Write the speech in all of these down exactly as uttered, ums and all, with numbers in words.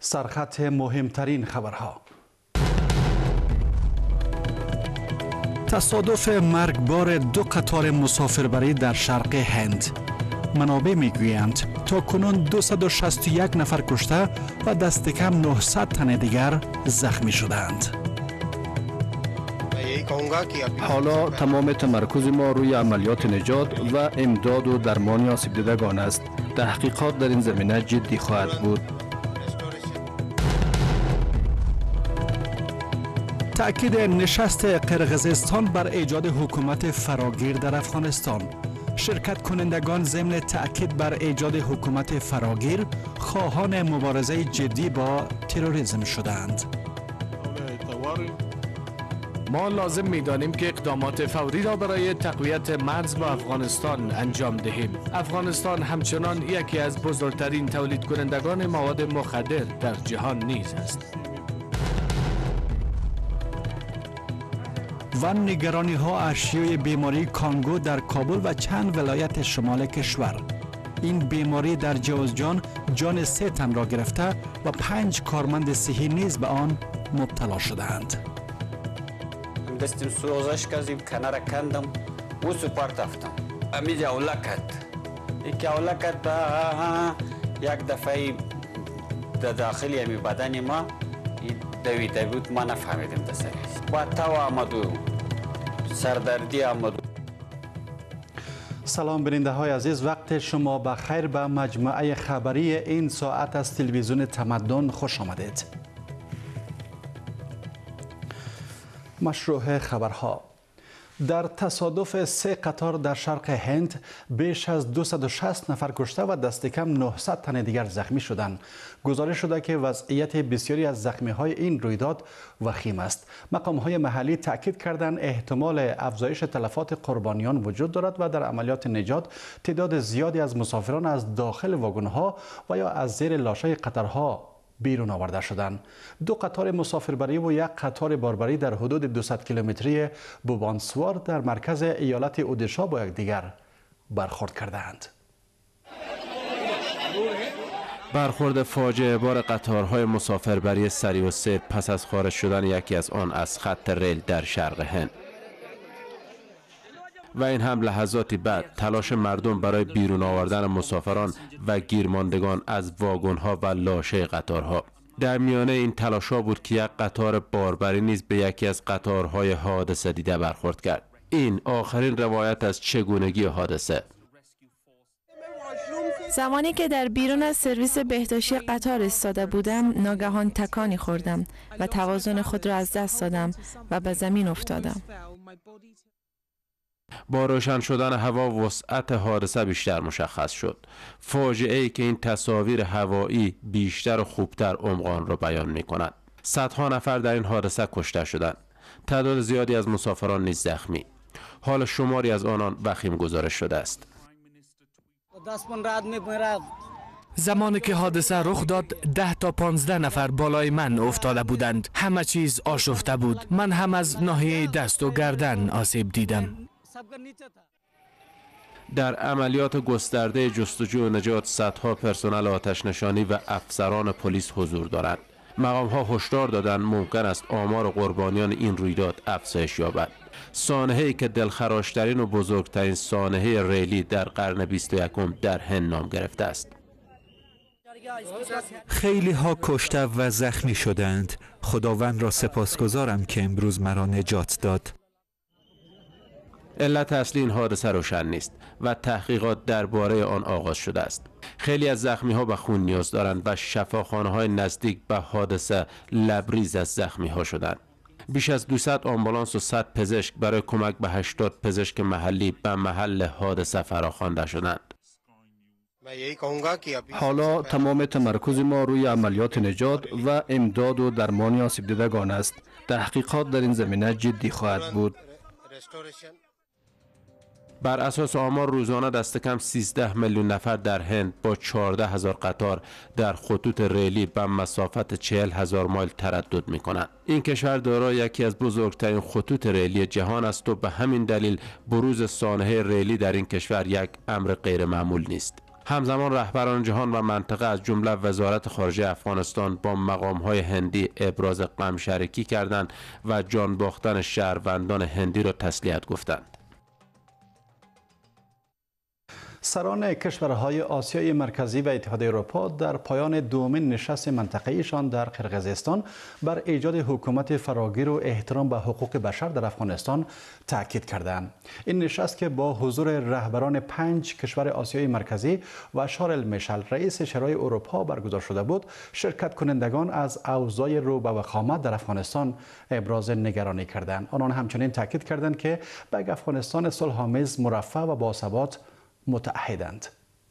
سرخط مهمترین خبرها. تصادف مرگبار دو قطار مسافربری در شرق هند. منابع میگویند تا کنون دویست و شصت و یک نفر کشته و دست کم نهصد تن دیگر زخمی شدند. حالا تمام تمرکز ما روی عملیات نجات و امداد و درمان آسیب دیدگان است. تحقیقات در این زمینه جدی خواهد بود. تأکید نشست قرقیزستان بر ایجاد حکومت فراگیر در افغانستان. شرکت کنندگان ضمن تأکید بر ایجاد حکومت فراگیر خواهان مبارزه جدی با تروریسم شدند. ما لازم می‌دانیم که اقدامات فوری را برای تقویت مرز با افغانستان انجام دهیم. افغانستان همچنان یکی از بزرگترین تولید کنندگان مواد مخدر در جهان نیز است. و نگرانی ها اشیای بیماری کانگو در کابل و چند ولایت شمال کشور. این بیماری در جوزجان جان سه تن را گرفته و پنج کارمند صحی نیز به آن مبتلا شدند. دستم سوزش کردیم کنار کندم و سپارت افتم امیز اولکت یک اولکت یک دفعه در داخلی امی بدن ما دوی دوید ما نفهمیدیم دسته با تاو آمدو سردردی آمدو. سلام بیننده های عزیز، وقت شما بخیر. به مجموعه خبری این ساعت از تلویزیون تمدن خوش آمدید. مشروع خبرها. در تصادف سه قطار در شرق هند بیش از دویست و شصت نفر کشته و دست کم نهصد تن دیگر زخمی شدند. گزارش شده که وضعیت بسیاری از زخمی های این رویداد وخیم است. مقام های محلی تاکید کردند احتمال افزایش تلفات قربانیان وجود دارد و در عملیات نجات تعداد زیادی از مسافران از داخل واگن ها و یا از زیر لاشه قطارها بیرون آورده شدند. دو قطار مسافربری و یک قطار باربری در حدود دویست کیلومتری بوبانسوار در مرکز ایالت اودیشا با یکدیگر برخورد کردند. برخورد فاجعه بار قطارهای مسافربری سریع و سیر پس از خارج شدن یکی از آن از خط ریل در شرق هند. و این هم لحظاتی بعد تلاش مردم برای بیرون آوردن مسافران و گیرماندگان از واگن‌ها و لاشه قطارها. در میانه این تلاش‌ها بود که یک قطار باربری نیز به یکی از قطارهای حادثه دیده برخورد کرد. این آخرین روایت از چگونگی حادثه. زمانی که در بیرون از سرویس بهداشتی قطار ایستاده بودم، ناگهان تکانی خوردم و توازن خود را از دست دادم و به زمین افتادم. با روشن شدن هوا وسعت حادثه بیشتر مشخص شد. فاجعه ای که این تصاویر هوایی بیشتر و خوبتر عمق آن را بیان می کند. صدها نفر در این حادثه کشته شدند. تعداد زیادی از مسافران نیز زخمی. حال شماری از آنان وخیم گزارش شده است. زمانی که حادثه رخ داد ده تا پانزده نفر بالای من افتاده بودند. همه چیز آشفته بود. من هم از ناحیه دست و گردن آسیب دیدم. در عملیات گسترده جستجو و نجات صدها پرسنل آتش نشانی و افسران پلیس حضور دارند. مقام ها هشدار دادند ممکن است آمار قربانیان این رویداد افزایش یابد. سانحه‌ای که دلخراشترین و بزرگترین سانحه ریلی در قرن بیست و یکم در هند نام گرفته است. خیلی ها کشته و زخمی شدند. خداوند را سپاسگزارم که امروز مرا نجات داد. علت اصلی این حادثه روشن نیست و تحقیقات درباره آن آغاز شده است. خیلی از زخمی ها به خون نیاز دارند و شفاخانه های نزدیک به حادثه لبریز از زخمی ها شدند. بیش از دویست آمبولانس و صد پزشک برای کمک به هشتاد پزشک محلی به محل حادثه فراخوانده شدند. حالا تمام تمرکز ما روی عملیات نجات و امداد و درمان آسیب دیدگان است. تحقیقات در این زمینه جدی خواهد بود. بر اساس آمار روزانه دست کم سیزده میلیون نفر در هند با چهارده هزار قطار در خطوط ریلی به مسافت چهل هزار مایل تردد می کنند. این کشور دارای یکی از بزرگترین خطوط ریلی جهان است و به همین دلیل بروز سانحه ریلی در این کشور یک امر غیر معمول نیست. همزمان رهبران جهان و منطقه از جمله وزارت خارجه افغانستان با مقام‌های هندی ابراز غم شریکی کردند و جان باختن شهروندان هندی را تسلیت گفتند. سران کشورهای آسیای مرکزی و اتحادیه اروپا در پایان دومین نشست منطقه‌ایشان در قرقیزستان بر ایجاد حکومت فراگیر و احترام به حقوق بشر در افغانستان تاکید کردند. این نشست که با حضور رهبران پنج کشور آسیای مرکزی و شارل میشل رئیس شورای اروپا برگزار شده بود، شرکت کنندگان از اوضاع رو به وخامت در افغانستان ابراز نگرانی کردند. آنان همچنین تاکید کردند که به افغانستان صلح‌آمیز، مرفه و باثبات متعهدند.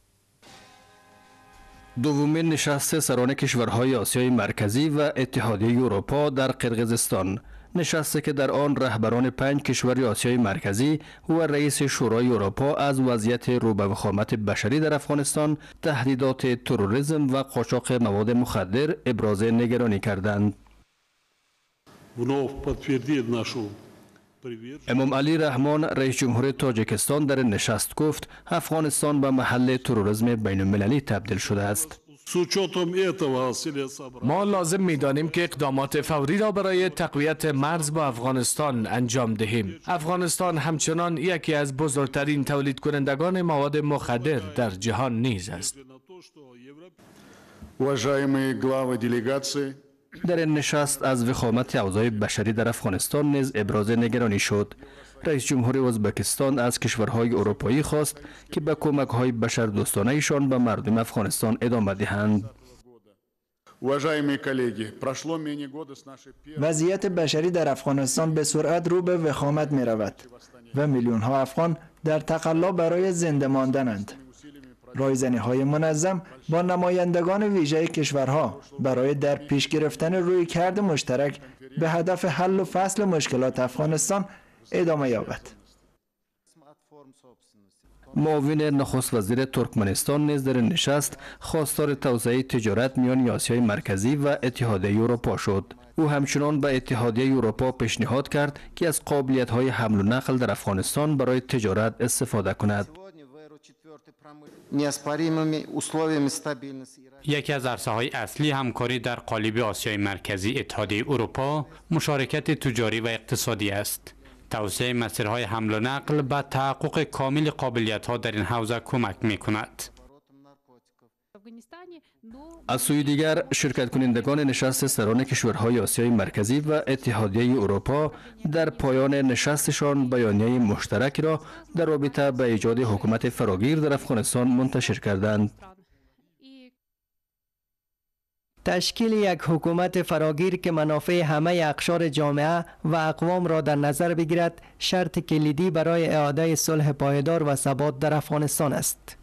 دومین نشست سران کشورهای آسیای مرکزی و اتحادیه اروپا در قرقیزستان، نشستی که در آن رهبران پنج کشور آسیای مرکزی و رئیس شورای اروپا از وضعیت رو به وخامت بشری در افغانستان، تهدیدات تروریسم و قاچاق مواد مخدر ابراز نگرانی کردند. امام علی رحمان رئیس جمهور تاجیکستان در نشست گفت افغانستان به محل تروریسم بین المللی تبدیل شده است. ما لازم می‌دانیم که اقدامات فوری را برای تقویت مرز با افغانستان انجام دهیم. افغانستان همچنان یکی از بزرگترین تولید کنندگان مواد مخدر در جهان نیز است. در این نشست از وخامت اوضاع بشری در افغانستان نیز ابراز نگرانی شد. رئیس جمهور ازبکستان از کشورهای اروپایی خواست که به کمک‌های بشردوستانه ایشان به مردم افغانستان ادامه دهند. وضعیت بشری در افغانستان به سرعت رو به وخامت می رود و میلیون ها افغان در تقلا برای زنده ماندنند. رایزنی های منظم با نمایندگان ویژه کشورها برای در پیش گرفتن رویکرد مشترک به هدف حل و فصل مشکلات افغانستان ادامه یابد. معاون نخست وزیر ترکمنستان نیز در نشست خواستار توسعه تجارت میان آسیای مرکزی و اتحادیه اروپا شد. او همچنان به اتحادیه اروپا پیشنهاد کرد که از قابلیت‌های حمل و نقل در افغانستان برای تجارت استفاده کند. یکی از عرصه‌های اصلی همکاری در قالب آسیای مرکزی اتحادیه اروپا مشارکت تجاری و اقتصادی است. توسعه مسیرهای حمل و نقل به تحقق کامل قابلیت‌ها در این حوزه کمک می‌کند. از سوی دیگر شرکت کنندگان نشست سران کشورهای آسیای مرکزی و اتحادیه اروپا در پایان نشستشان بیانیه مشترک را در رابطه به ایجاد حکومت فراگیر در افغانستان منتشر کردند. تشکیل یک حکومت فراگیر که منافع همه اقشار جامعه و اقوام را در نظر بگیرد شرط کلیدی برای اعاده صلح پایدار و ثبات در افغانستان است.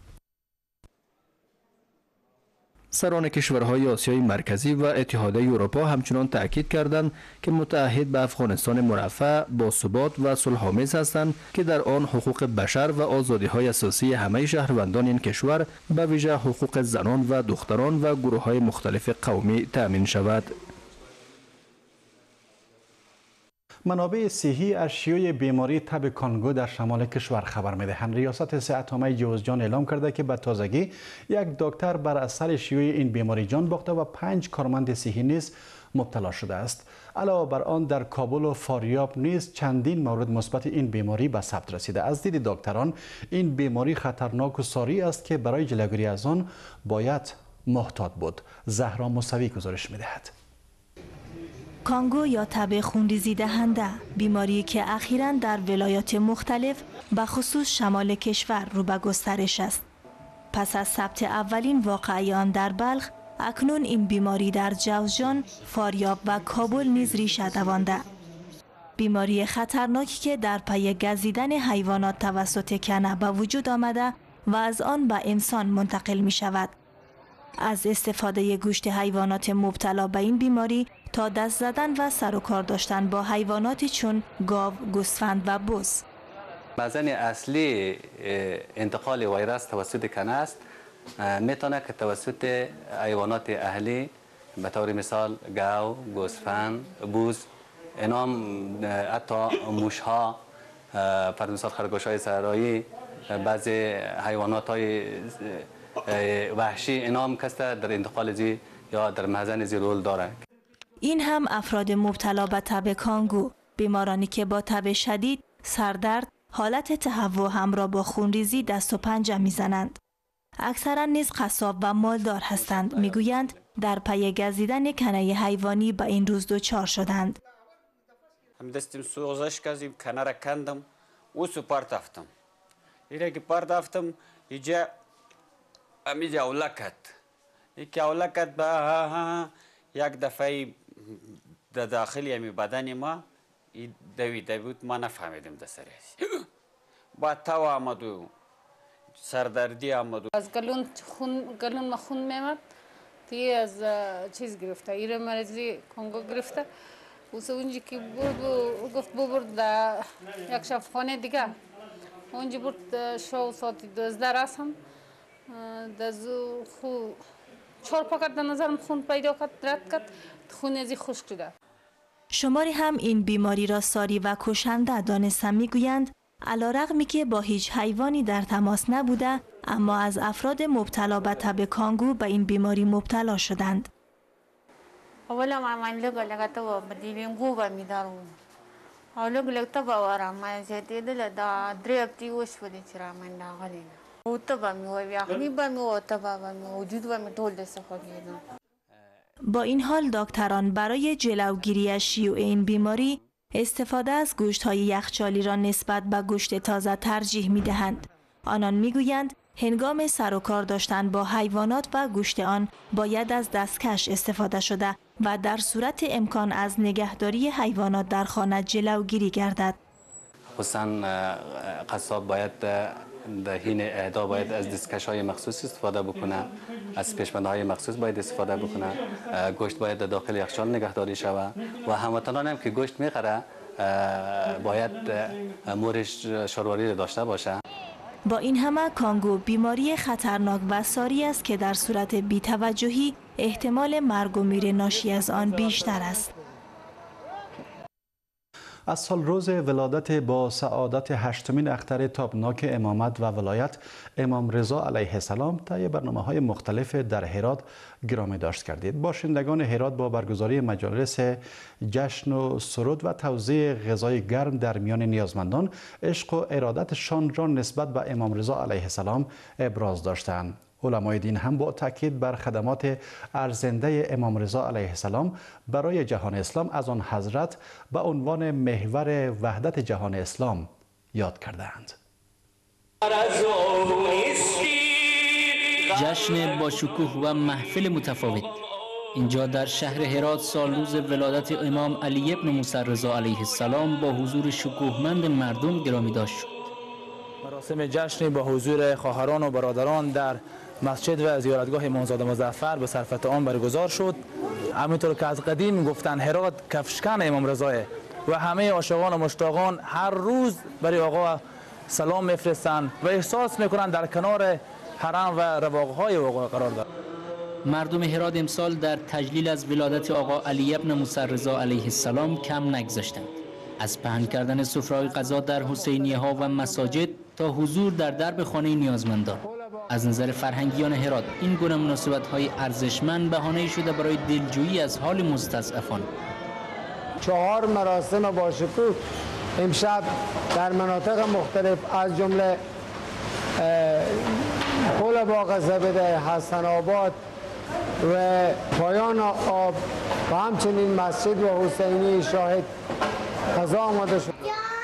سران کشورهای آسیای مرکزی و اتحادیه اروپا همچنان تأکید کردند که متعهد به افغانستان مرفه، باثبات و صلح‌آمیز هستند که در آن حقوق بشر و آزادی‌های اساسی همه شهروندان این کشور به ویژه حقوق زنان و دختران و گروه‌های مختلف قومی تأمین شود. منابع صحی از شیوع بیماری تب کانگو در شمال کشور خبر می‌دهند. ریاست صحت عامه جوزجان اعلام کرده که به تازگی یک دکتر بر اثر شیوع این بیماری جان باخته و پنج کارمند صحی نیز مبتلا شده است. علاوه بر آن در کابل و فاریاب نیز چندین مورد مثبت این بیماری به ثبت رسیده. از دید دکتران این بیماری خطرناک و ساری است که برای جلوگیری از آن باید محتاط بود. زهرا موسوی گزارش می‌دهد. کانگو یا تب خونریزی دهنده، بیماری که اخیراً در ولایات مختلف به خصوص شمال کشور رو به گسترش است. پس از ثبت اولین واقعه آن در بلخ، اکنون این بیماری در جوزجان، فاریاب و کابل نیز ریشه دوانده. بیماری خطرناکی که در پی گزیدن حیوانات توسط کنه به وجود آمده و از آن به انسان منتقل می شود. از استفاده گوشت حیوانات مبتلا به این بیماری تا دست زدن و سر و کار داشتن با حیواناتی چون گاو، گوسفند و بز. مزن اصلی انتقال ویروس توسط کنه است میتونه که توسط حیوانات اهلی به طور مثال گاو، گوسفند، بز، اینا حتی موشها، فرض مثال خرگوش های صحرایی، بعضی حیوانات های وحشی انام کسته در انتقال زی یا در مهزن زی رول داره. این هم افراد مبتلا به تب کانگو، بیمارانی که با تب شدید، سردرد، حالت تهوع همراه با خونریزی دست و پنجه میزنند. اکثرا نیز قصاب و مالدار هستند. میگویند در پی گزیدن کنه حیوانی به این روز دچار شدند. هم دستیم سوزش کردیم، کنه را کندم، او سو پارت افتم. ایره که پارت افتم، اینجا امیجا اولکت. یکی اولکت با یک دفعه در داخلی امی بدن ما دوید بود، ما نفهمیدیم در سرش. با تاو آمدو، سردردی آمدو. از گلون خون گلون ما خون میمد، تی از چیز گرفته، ایره مرزی کنگو گرفته. اوس اونجی که بود گفت ببرد در یک شفاخانه دیگه. اونجی برد شو ساعتی دوازده رسم، دزو خو چهار پاکت در نظرم خون پیدا کرد، رد کرد، خون ازی خشک شده. شماری هم این بیماری را ساری و کشنده دانستن. میگویند علیرغمی که با هیچ حیوانی در تماس نبوده، اما از افراد مبتلا به تب کانگو به این بیماری مبتلا شدند. اولا ما من لگا لگا تو بدیلیم گوبا میدارم. اولا لگا تو باورم ما زیادی دل دا دریابتی وش بودی چرا من داغلینا. او تو با می و بیاخنی با می و تو با می وجود با می طول دست خواهیدم. با این حال دکتران برای جلوگیری شیوع این بیماری استفاده از گوشت‌های یخچالی را نسبت به گوشت تازه ترجیح می‌دهند. آنان می‌گویند هنگام سر و کار داشتن با حیوانات و گوشت آن باید از دستکش استفاده شده و در صورت امکان از نگهداری حیوانات در خانه جلوگیری گردد. خصوصا قصاب باید در حین اهدا باید از دستکش های مخصوص استفاده بکنه، از پیشبند های مخصوص باید استفاده بکنه، گوشت باید در داخل یخچال نگهداری شود و هموطنان هم که گوشت میخره باید مورش شرواری را داشته باشه. با این همه کانگو بیماری خطرناک و ساری است که در صورت بی‌توجهی احتمال مرگ و میر ناشی از آن بیشتر است. از سال روز ولادت با سعادت هشتمین اختر تابناک امامت و ولایت امام رضا علیه السلام طی برنامه‌های مختلف در هرات گرامی داشت کردید. باشندگان هرات با برگزاری مجالس جشن و سرود و توزیع غذای گرم در میان نیازمندان عشق و ارادتشان را نسبت به امام رضا علیه السلام ابراز داشتند. علمای دین هم با تاکید بر خدمات ارزنده امام رضا علیه السلام برای جهان اسلام از آن حضرت به عنوان محور وحدت جهان اسلام یاد کردند. جشن با شکوه و محفل متفاوت اینجا در شهر هرات سال روز ولادت امام علی ابن موسی رضا علیه السلام با حضور شکوهمند مردم گرامی داشت شد. مراسم جشن با حضور خواهران و برادران در مسجد و زیارتگاه امامزاده مظفر به صرفت آن برگزار شد. همینطور که از قدیم گفتن هرات کفشکن امام رضا و همه عاشقان و مشتاقان هر روز برای آقا سلام میفرستند و احساس میکنند در کنار حرم و رواقهای آقا قرار دارند. مردم هرات امسال در تجلیل از ولادت آقا علی ابن موسی رضا علیه السلام کم نگذاشتند. از پهن کردن سفره‌های غذا در حسینیه ها و مساجد تا حضور در درب خانه نیازمندان. از نظر فرهنگیان هرات این گونه مناسبت‌های ارزشمند بهانه‌ای شده برای دلجویی از حال مستضعفان. چهار مراسم با شکوه امشب در مناطق مختلف از جمله پل باغ زبده، حسن آباد و پایان آب و همچنین مسجد و حسینی شاهد غذا آماده شد.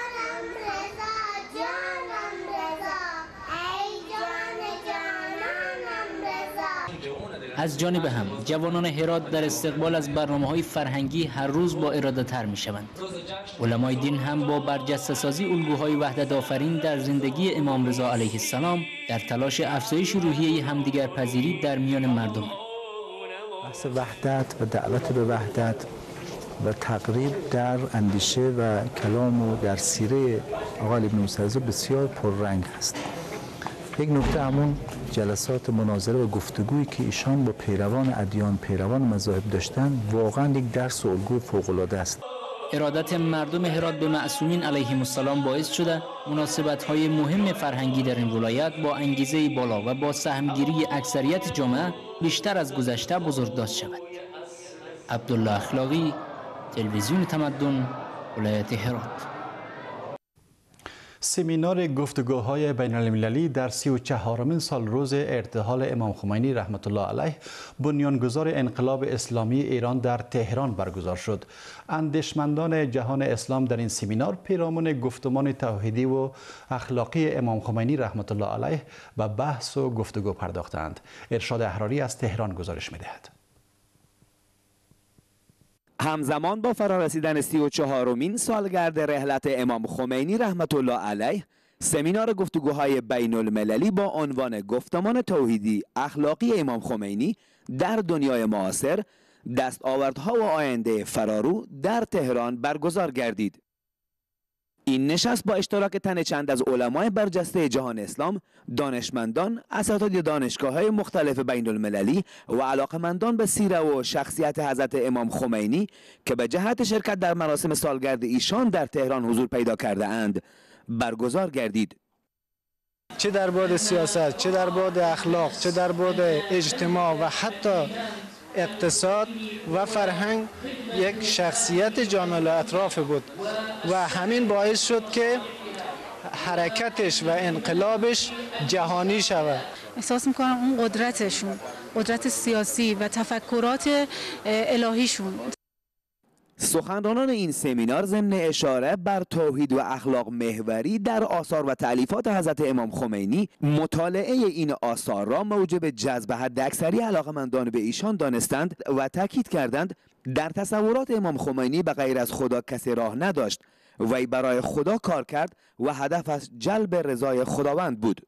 از جانب هم جوانان هرات در استقبال از برنامه‌های فرهنگی هر روز با ارادت‌تر می‌شوند. علمای دین هم با برجسته سازی الگوهای وحدت آفرین در زندگی امام رضا علیه السلام در تلاش افزایش روحیه همدیگر پذیری در میان مردم. بحث وحدت و دعوت به وحدت و تقریب در اندیشه و کلام و در سیره آقا علی ابن موسی رضا بسیار پررنگ است. یک نکته همون جلسات مناظره و گفتگویی که ایشان با پیروان ادیان، پیروان مذاهب داشتن واقعا یک درس و الگوی فوق‌العاده است. ارادت مردم هرات به معصومین علیهم السلام باعث شده مناسبت‌های مهم فرهنگی در این ولایت با انگیزه بالا و با سهمگیری اکثریت جامعه بیشتر از گذشته بزرگداشت شود. عبدالله اخلاقی، تلویزیون تمدن، ولایت هرات. سمینار گفتگوهای بین المللی در سی و چهارمین سال روز ارتحال امام خمینی رحمت الله علیه بنیانگذار انقلاب اسلامی ایران در تهران برگزار شد. اندیشمندان جهان اسلام در این سمینار پیرامون گفتمان توحیدی و اخلاقی امام خمینی رحمت الله علیه و بحث و گفتگو پرداختند. ارشاد احراری از تهران گزارش می‌دهد. همزمان با فرارسیدن سی و چهارمین سالگرد رحلت امام خمینی رحمت الله علیه، سمینار گفتگوهای بین المللی با عنوان گفتمان توحیدی اخلاقی امام خمینی در دنیای معاصر، دستاوردها و آینده فرارو در تهران برگزار گردید. این نشست با اشتراک تن چند از علمای برجسته جهان اسلام، دانشمندان، اساتید دانشگاه‌های مختلف بین المللی و علاقمندان به سیره و شخصیت حضرت امام خمینی که به جهت شرکت در مراسم سالگرد ایشان در تهران حضور پیدا کرده اند برگزار گردید. چه در بعد سیاست، چه در بعد اخلاق، چه در بعد اجتماع و حتی اقتصاد و فرهنگ یک شخصیت جامع الاطراف بود و همین باعث شد که حرکتش و انقلابش جهانی شود. احساس میکنم اون قدرتشون، قدرت سیاسی و تفکرات الهیشون. سخنرانان این سمینار ضمن اشاره بر توحید و اخلاق محوری در آثار و تألیفات حضرت امام خمینی، مطالعه این آثار را موجب جذب حداکثری علاقمندان به ایشان دانستند و تاکید کردند در تصورات امام خمینی به غیر از خدا کسی راه نداشت، وی برای خدا کار کرد و هدف از جلب رضای خداوند بود.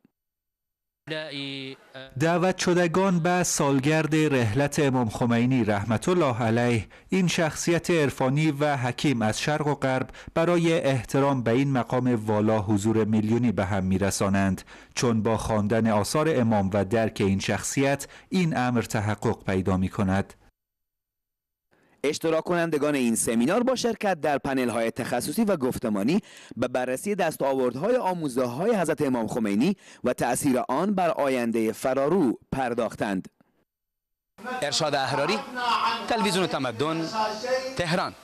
دعوت شدگان به سالگرد رحلت امام خمینی رحمت الله علیه، این شخصیت عرفانی و حکیم از شرق و غرب برای احترام به این مقام والا حضور میلیونی به هم میرسانند، چون با خواندن آثار امام و درک این شخصیت این امر تحقق پیدا می کند. اشتراک کنندگان این سمینار با شرکت در پنل‌های تخصصی و گفتمانی به بررسی دستاوردهای آموزه‌های حضرت امام خمینی و تأثیر آن بر آینده فرارو پرداختند. ارشاد احراری، تلویزیون تمدن، تهران.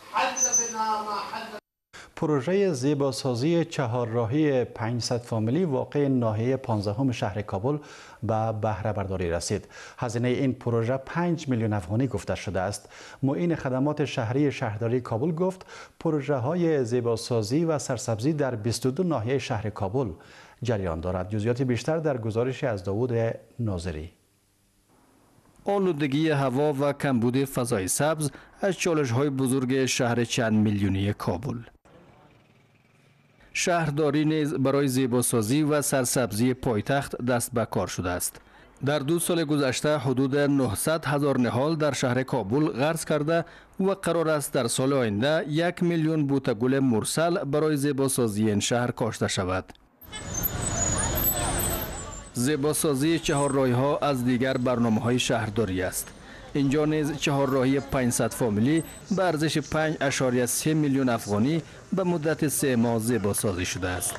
پروژه زیباسازی چهارراهی پانصد فامیلی واقع ناحیه پانزدهم شهر کابل به بهره برداری رسید. هزینه این پروژه پنج میلیون افغانی گفته شده است. معین خدمات شهری شهرداری کابل گفت پروژه های زیباسازی و سرسبزی در بیست و دو ناحیه شهر کابل جریان دارد. جزئیات بیشتر در گزارشی از داوود ناظری. آلودگی هوا و کمبود فضای سبز از چالش‌های بزرگ شهر چند میلیونی کابل. شهرداری نیز برای زیباسازی و سرسبزی پایتخت دست به کار شده است. در دو سال گذشته حدود نهصد هزار نهال در شهر کابل غرس کرده و قرار است در سال آینده یک میلیون بوته گل مرسل برای زیباسازی این شهر کاشته شود. زیباسازی چهارراهی ها از دیگر برنامه های شهرداری است. اینجا نیز چهارراهی پانصد فامیلی به ارزش پنج اشاریه سه میلیون افغانی به مدت سه ماه زیباسازی شده است.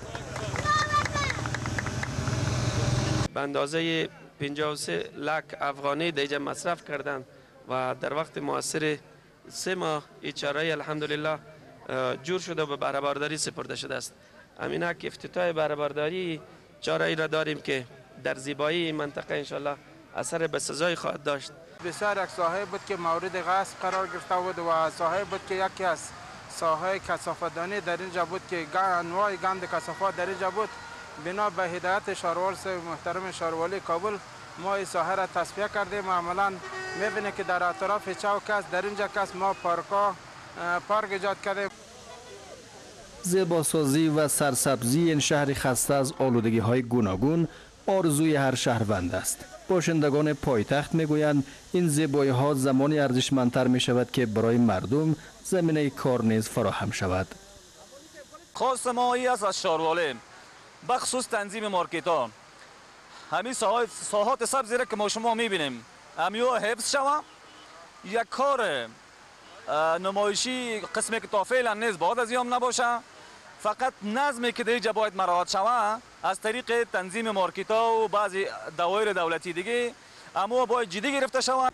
به اندازه پنجاه و سه لک افغانی دیگه مصرف کردند و در وقت معاصر سه ماه این چهارراهی الحمدلله جور شده و به بهره برداری سپرده شده است. همینه که افتتاح بهره برداری چهارراهی را داریم که در زیبایی این منطقه انشالله اثر بسزایی خواهد داشت. بسیار یک ساحه بود که مورد غصب قرار گرفته بود و ساحه بود که یکی از ساحه کثافت‌دانی در اینجا بود که انواع گند کثافات در اینجا بود. بنا به هدایت شهروار محترم شهروالی کابل ما این ساحه را تصفیه کردیم و عملاً می‌بینید که در اطراف چوک است، در اینجا کس ما پارکا پارک ایجاد کردیم. زیباسازی و سرسبزی این شهر خسته از آلودگی های گوناگون آرزوی هر شهروند است. باشندگان پایتخت میگویند این زیبایی ها زمانی ارزشمندتر می شود که برای مردم زمینه کار نیز فراهم شود. خواست ما ای است از شهروالی بخصوص تنظیم مارکت ها، همین ساحات سبزی را که ما شما می بینیم همیو حفظ شود، یک کار نمایشی قسمی که تا فعلا نیست باید از یام نباشه. فقط نظمی که در اینجا باید مراعات شود از طریق تنظیم مارکت ها و بعضی دوایر دولتی دیگه اما باید جدی گرفته شود.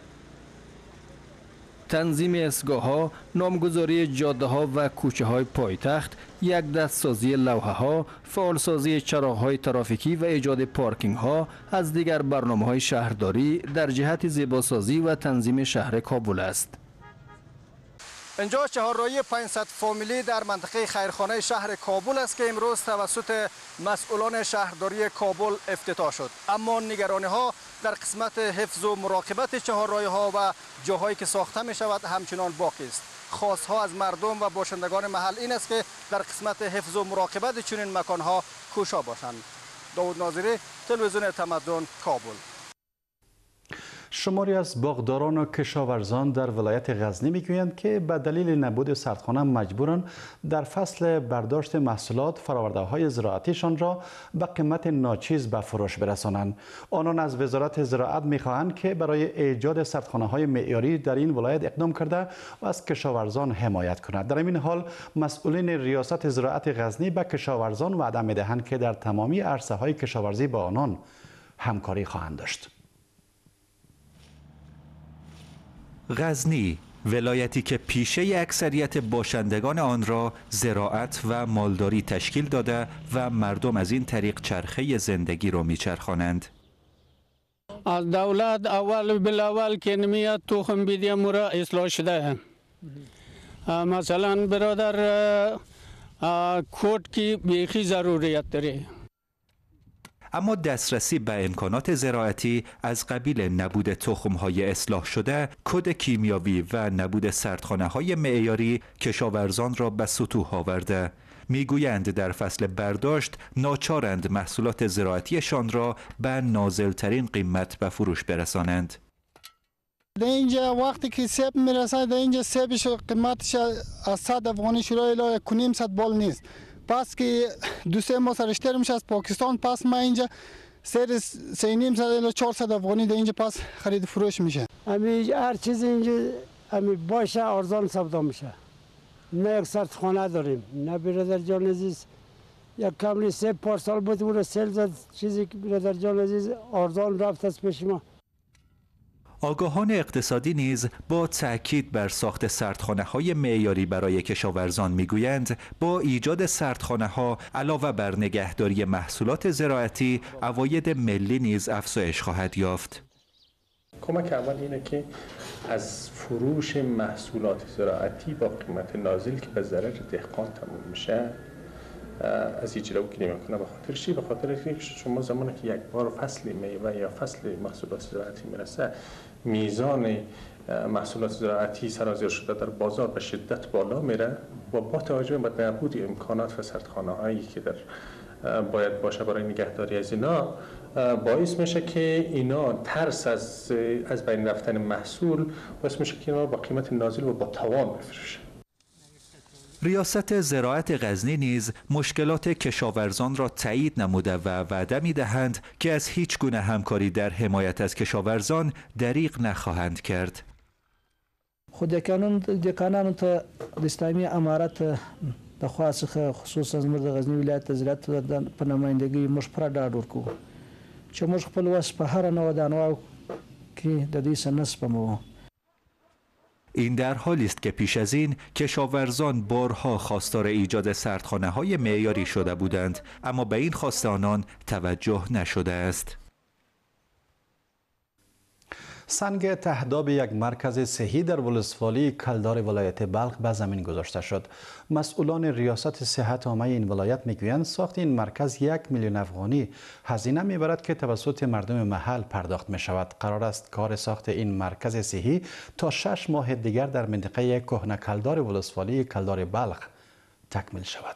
تنظیم ایستگاه ها، نامگذاری جاده ها و کوچه های پایتخت، یک دستسازی لوحه ها، فعالسازی چراغ های ترافیکی و ایجاد پارکینگ ها از دیگر برنامه های شهرداری در جهت زیباسازی و تنظیم شهر کابل است. اینجا چهارراهی پانصد فامیلی در منطقه خیرخانه شهر کابل است که امروز توسط مسئولان شهرداری کابل افتتاح شد. اما نگرانی ها در قسمت حفظ و مراقبت چهارراهی ها و جاهایی که ساخته می شود همچنان باقی است. خواست ها از مردم و باشندگان محل این است که در قسمت حفظ و مراقبت چنین مکان ها کوشا باشند. داود ناظری، تلویزیون تمدن، کابل. شماری از باغداران و کشاورزان در ولایت غزنی میگویند که به دلیل نبود سردخانه مجبورند در فصل برداشت محصولات فرآورده‌های زراعتیشان را به قیمت ناچیز به فروش برسانند. آنان از وزارت زراعت میخواهند که برای ایجاد سردخانه‌های معیاری در این ولایت اقدام کرده و از کشاورزان حمایت کند. در این حال مسئولین ریاست زراعت غزنی به کشاورزان وعده میدهند که در تمامی عرصه‌های کشاورزی با آنان همکاری خواهند داشت. غزنی، ولایتی که پیشه اکثریت باشندگان آن را زراعت و مالداری تشکیل داده و مردم از این طریق چرخه زندگی را میچرخانند. از دولت اول بالاول که نمیاد تخم بیدی مرا اصلاح شده. مثلا برادر کوٹ کی بیخی ضروریت داره. اما دسترسی به امکانات زراعتی از قبیل نبود تخم‌های اصلاح شده، کد کیمیاوی و نبود سردخانه‌های معیاری کشاورزان را به سطوح آورده. میگویند در فصل برداشت ناچارند محصولات زراعتیشان را به نازلترین قیمت به فروش برسانند. در اینجا وقتی که سیب میرسه در اینجا سیبش قیمتش از صد افغانی شروع الی یک و نیم صد بال نیست. پس که دو سه ماه سرشتر میشه از پاکستان، پس ما اینجا سر سه نیم صد الی چهارصد افغانی در اینجا پس خرید فروش میشه. امی هر چیز اینجا امی باشه ارزان سودا میشه. نه یک سردخانه داریم، نه برادر جان عزیز یک کمری سه پارسال بود اون سیل زد، چیزی که برادر جان عزیز ارزان رفت از پیش ما. آگاهان اقتصادی نیز با تأکید بر ساخت سردخانه‌های معیاری برای کشاورزان میگویند با ایجاد سردخانه‌ها علاوه بر نگهداری محصولات زراعتی عواید ملی نیز افزایش خواهد یافت. کمک اول اینه که از فروش محصولات زراعتی با قیمت نازل که به ضرر دهقان تموم میشه از اجرا کنیم کنه. به خاطر چی؟ به خاطر اینکه شما زمانی که یک بار فصل میوه یا فصل محصولات زراعتی میرسه میزان محصولات زراعتی سرازیر شده در بازار به شدت بالا میره و با توجه به نبود امکانات و سردخانه هایی که در باید باشه برای نگهداری از اینا باعث میشه که اینا ترس از از بین رفتن محصول باعث میشه که اینا با قیمت نازل و با تاوان بفروشه. ریاست زراعت غزنی نیز مشکلات کشاورزان را تایید نموده و وعده می‌دهند که از هیچ گونه همکاری در حمایت از کشاورزان دریغ نخواهند کرد. خود قانون دکانان ته د اسلامي امارت د خاصه خصوصا زموږ د غزنی ولایت زراعت په نمائندګۍ موږ پر ډاډ ورکو چې موږ خپل وس په هر نوع دانو کې د دې سنس پمو. این در حالی است که پیش از این کشاورزان بارها خواستار ایجاد سردخانه‌های معیاری شده بودند، اما به این خواست آنان توجه نشده است. سنگ تهداب یک مرکز صحی در ولسوالی کلدار ولایت بلخ به زمین گذاشته شد. مسئولان ریاست صحت عامه این ولایت میگویند ساخت این مرکز یک میلیون افغانی هزینه میبرد که توسط مردم محل پرداخت می شود. قرار است کار ساخت این مرکز صحی تا شش ماه دیگر در منطقه کهنه کلدار ولسوالی کلدار بلخ تکمیل شود.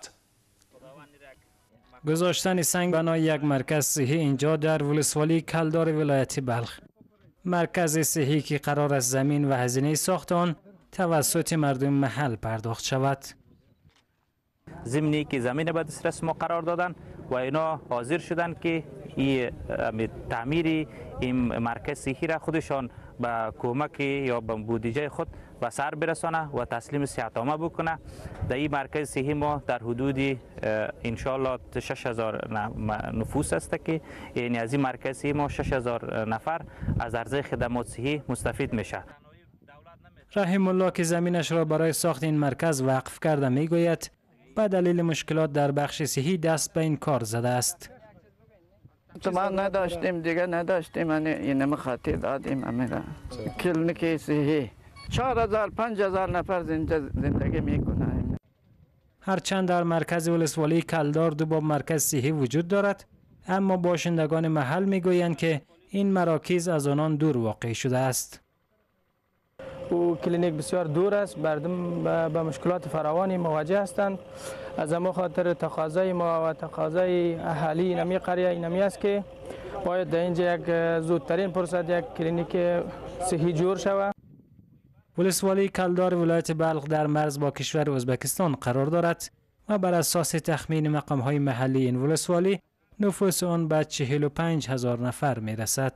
گذاشتن سنگ بنای یک مرکز صحی اینجا در ولسوالی کلدار ولایت بلخ. مرکز صحی که قرار است زمین و هزینه ساخت آن توسط مردم محل پرداخت شود. زمینی که زمین به دسترس ما قرار دادن و اینا حاضر شدن که این تعمیر این مرکز صحی را خودشان با کمک یا با بودجه خود و سر برسانه و تسلیم صحت‌نامه بکنه. در این مرکز صحی ما در حدود انشالله شش هزار نفوس است که یعنی از این مرکز صحی ما شش هزار نفر از عرضه خدمات صحی مستفید میشه. رحیم الله که زمینش را برای ساخت این مرکز وقف کرده میگوید به دلیل مشکلات در بخش صحی دست به این کار زده است. ما نداشتیم دیگه نداشتیم این خاطر دادیم امیرا کلینیک صحی چهار هزار پنج هزار نفر زندگی میکنه. هرچند در مرکز ولسوالی کلدار دو باب مرکز صحی وجود دارد، اما باشندگان محل میگویند که این مراکز از آنان دور واقع شده است. او کلینیک بسیار دور است، مردم به مشکلات فراوانی مواجه هستند. از اما خاطر تقاضای ما و تقاضای اهالی اینمی قریه اینمی است که باید در اینجا یک زودترین فرصت یک کلینیک صحی جور شود. ولسوالی کلدار ولایت بلخ در مرز با کشور ازبکستان قرار دارد و بر اساس تخمین مقام‌های محلی این ولسوالی نفوس آن به چهل و پنج هزار نفر میرسد.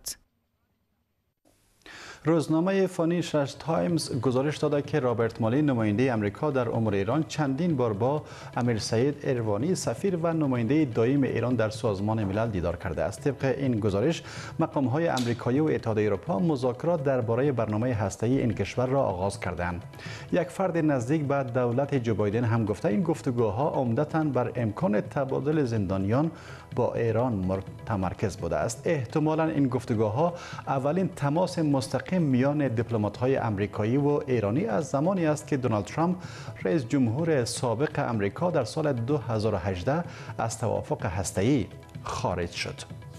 روزنامه فانی شش تایمز گزارش داده که رابرت مالی نماینده امریکا در امور ایران چندین بار با امیر سعید اروانی سفیر و نماینده دائم ایران در سازمان ملل دیدار کرده است. طبق این گزارش مقام‌های آمریکایی و اتحادیه اروپا مذاکرات درباره برنامه هسته‌ای این کشور را آغاز کردند. یک فرد نزدیک به دولت جو بایدن هم گفته این گفتگوها عمدتاً بر امکان تبادل زندانیان با ایران متمرکز بوده است. احتمالاً این گفتگوها اولین تماس مستقیم میان دیپلمات‌های آمریکایی و ایرانی از زمانی است که دونالد ترامپ رئیس جمهور سابق آمریکا در سال دو هزار و هجده از توافق هسته‌ای خارج شد.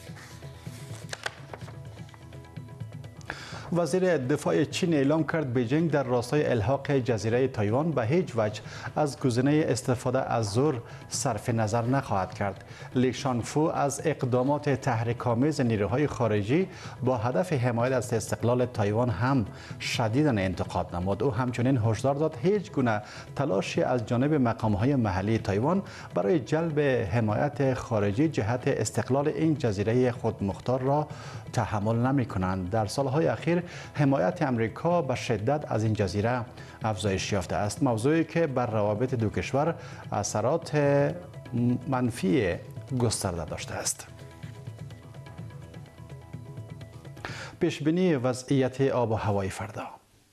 وزیر دفاع چین اعلام کرد بیجینگ در راستای الحاق جزیره تایوان به هیچ وجه از گزینه استفاده از زور صرف نظر نخواهد کرد. لی شانگفو از اقدامات تحریک‌آمیز نیروهای خارجی با هدف حمایت از استقلال تایوان هم شدیداً انتقاد نمود. او همچنین هشدار داد هیچ گونه تلاشی از جانب مقام‌های محلی تایوان برای جلب حمایت خارجی جهت استقلال این جزیره خودمختار را تحمل نمی‌کنند. در سالهای اخیر حمایت امریکا به شدت از این جزیره افزایش یافته است، موضوعی که بر روابط دو کشور اثرات منفی گسترده داشته است. پیشبینی وضعیت آب و هوای فردا.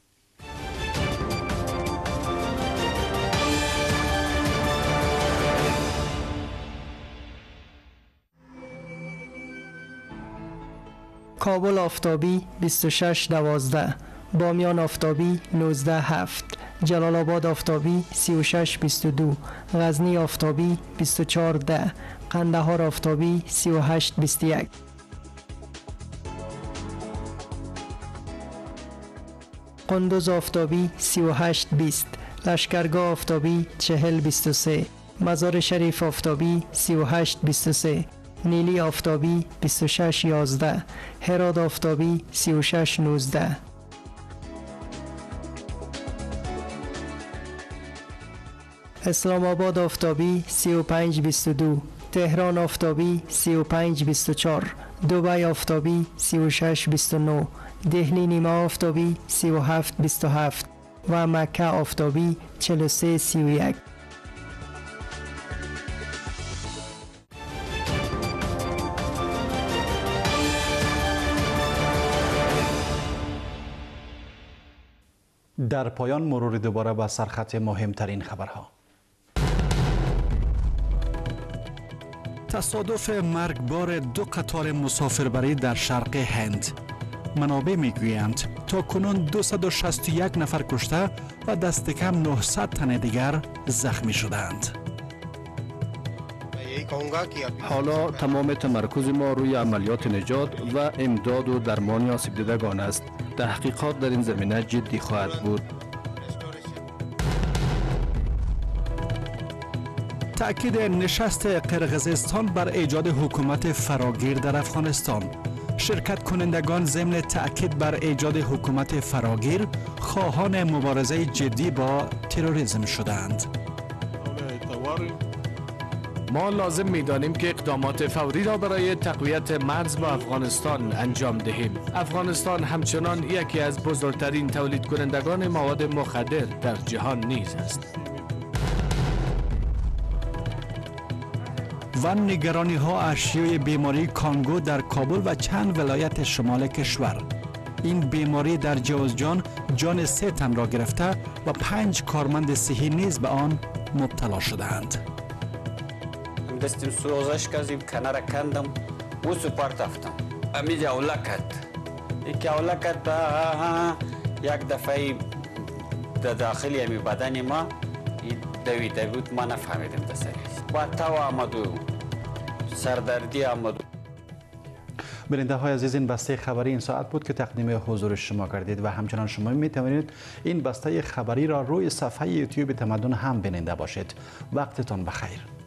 کابل آفتابی بیست و شش دوازده، بامیان آفتابی نوزده هفت، جلال آباد آفتابی سی و شش بیست و دو، غزنی آفتابی بیست و چهار ده، قندهار آفتابی سی و هشت بیست و یک. قندوز آفتابی سی و هشت بیست، لشکرگاه آفتابی چهل بیست و سه، مزار شریف آفتابی سی و هشت بیست و سه، نیلی آفتابی بیست و شش یازده، هرات آفتابی سی و شش نوزده. اسلام آباد آفتابی سی و پنج بیست و دو، تهران آفتابی سی و پنج بیست و چهار، دبی آفتابی سی و شش بیست و نه، دهلی نیمه آفتابی سی و هفت بیست و هفت و مکه آفتابی چهل و سه سی و یک. در پایان مرور دوباره به سرخط مهمترین خبرها. تصادف مرگبار دو قطار مسافربری در شرق هند. منابع میگویند تا کنون دویست و شصت و یک نفر کشته و دست کم نهصد تن دیگر زخمی شدند. حالا تمام تمرکز ما روی عملیات نجات و امداد و درمان آسیب دیدگان است. تحقیقات در این زمینه جدی خواهد بود. تأکید نشست قرقیزستان بر ایجاد حکومت فراگیر در افغانستان. شرکت کنندگان ضمن تأکید بر ایجاد حکومت فراگیر خواهان مبارزه جدی با تروریسم شدند. ما لازم می‌دانیم که اقدامات فوری را برای تقویت مرز با افغانستان انجام دهیم. افغانستان همچنان یکی از بزرگترین تولید کنندگان مواد مخدر در جهان نیز است. و نگرانی ها از شیوع بیماری کانگو در کابل و چند ولایت شمال کشور. این بیماری در جوزجان جان سه تن را گرفته و پنج کارمند صحی نیز به آن مبتلا شدند. دستم سوزش کردم کنار کندم و سپارت افتم. امیز اولکت. یک اولکت یک دفعه در داخلی امی بدن ما دویده بود، ما نفهمیدم دسته و تاو آمدو سردردی آمدو. بیننده های عزیز، این بسته خبری این ساعت بود که تقدیم حضور شما کردید و همچنان شما می توانید این بسته خبری را روی صفحه یوتیوب تمدن هم بیننده باشید. وقتتان بخیر.